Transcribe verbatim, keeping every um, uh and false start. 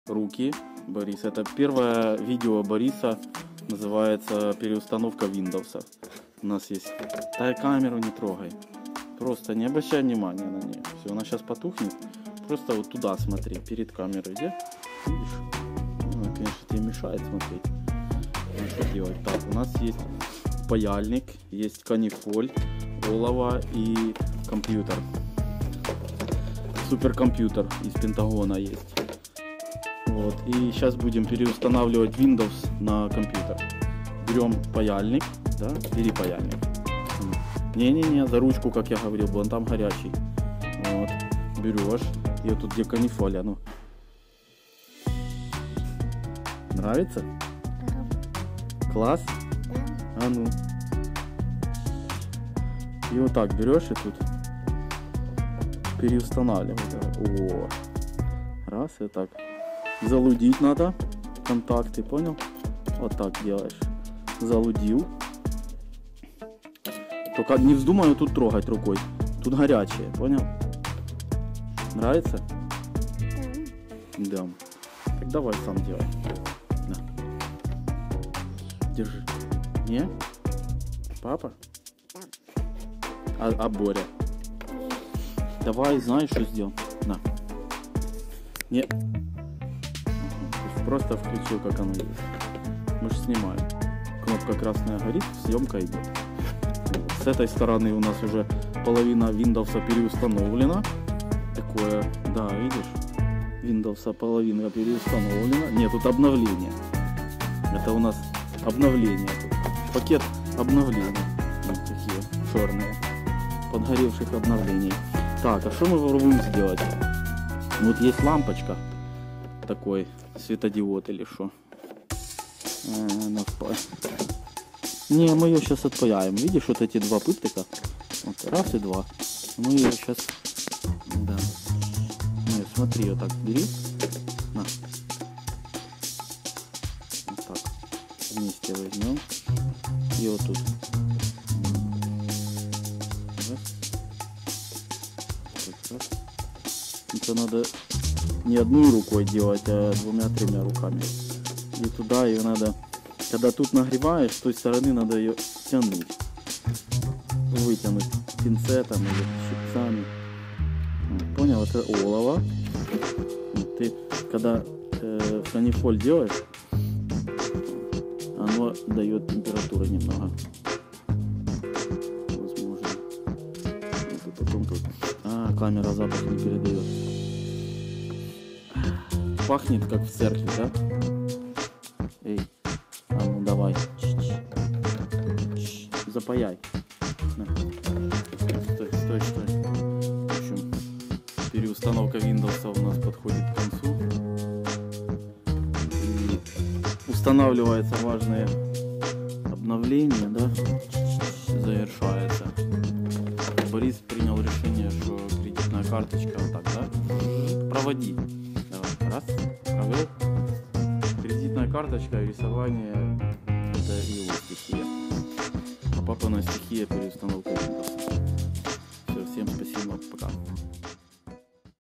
Руки, Борис. Это первое видео Бориса, называется переустановка Windows. У нас есть. Тай камеру не трогай. Просто не обращай внимания на нее. Все, она сейчас потухнет. Просто вот туда смотри, перед камерой, где? Видишь? Ну, конечно, тебе мешает смотреть. Ну, что делать? Так, у нас есть паяльник, есть канифоль, олово и компьютер. Суперкомпьютер из Пентагона есть. Вот. И сейчас будем переустанавливать Windows на компьютер. Берем паяльник, да, бери паяльник. Не-не-не, за ручку, как я говорил, был он там горячий. Вот. Берешь. И вот тут где канифоля, ну. Нравится? Да. Класс? Да. А ну. И вот так берешь и тут переустанавливаешь. О. Раз и так. Залудить надо контакты, понял? Вот так делаешь. Залудил. Только не вздумай тут трогать рукой. Тут горячее, понял? Нравится? Да. Да. Так давай сам делай. На. Держи. Не? Папа? А, а Боря? Давай, знаешь, что сделал? На. Не. Просто включил, как оно есть. Мы же снимаем. Кнопка красная горит, съемка идет. С этой стороны у нас уже половина Windows переустановлена. Такое, да, видишь? Windows половина переустановлена. Нет, тут обновление. Это у нас обновление. Пакет обновлений. Вот такие черные. Подгоревших обновлений. Так, а что мы попробуем сделать? Вот есть лампочка. Такой светодиод или что. Не, мы ее сейчас отпаяем. Видишь, вот эти два пыттика? Вот, раз и два. Мы ее сейчас... Да. Нет, смотри, вот так бери. На. Вот так. Вместе возьмем. И вот тут. Раз. Так, раз. Это надо не одной рукой делать, а двумя-тремя руками. И туда ее надо... Когда тут нагреваешь, с той стороны надо ее тянуть. Вытянуть пинцетом или щипцами. Понял? Это олово. Ты, когда э, канифоль делаешь, оно дает температуру немного. Возможно. Вот, потом тут... А, камера запах не передает. Пахнет как в церкви, да? Эй. А ну давай. Запаяй. На. Стой, стой, стой. В общем, переустановка Windows у нас подходит к концу. И устанавливается важное обновление, да? Завершается. Борис принял решение, что кредитная карточка вот так, да? Проводи. Давай. Раз. Провел. Кредитная карточка и рисование — это его стихия. А папина стихия — переустановка Windows. Все, всем спасибо, пока.